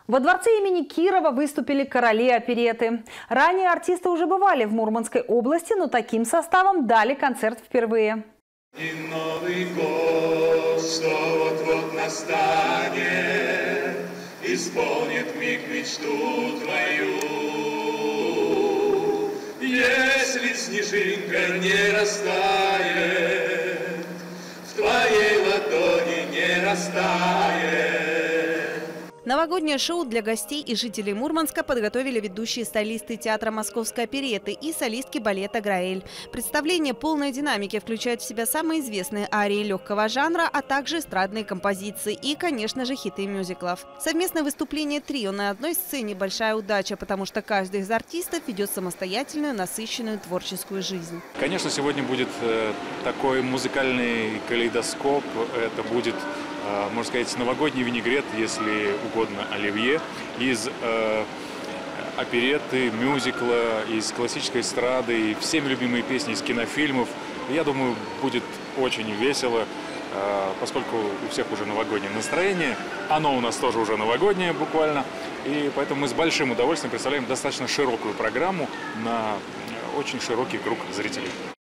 Во дворце имени Кирова выступили короли оперетты. Ранее артисты уже бывали в Мурманской области, но таким составом дали концерт впервые. И Новый год, что вот-вот настанет, исполнит миг мечту твою. Если снежинка не растает, в твоей ладони не растает. Новогоднее шоу для гостей и жителей Мурманска подготовили ведущие солисты театра Московской оперетты и солистки балета «Граэль». Представление полной динамики включает в себя самые известные арии легкого жанра, а также эстрадные композиции и, конечно же, хиты мюзиклов. Совместное выступление трио на одной сцене – большая удача, потому что каждый из артистов ведет самостоятельную, насыщенную творческую жизнь. Конечно, сегодня будет такой музыкальный калейдоскоп. Это будет, можно сказать, новогодний винегрет, если угодно, оливье, из оперетты, мюзикла, из классической эстрады, и всеми любимые песни из кинофильмов. Я думаю, будет очень весело, поскольку у всех уже новогоднее настроение. Оно у нас тоже уже новогоднее буквально. И поэтому мы с большим удовольствием представляем достаточно широкую программу на очень широкий круг зрителей.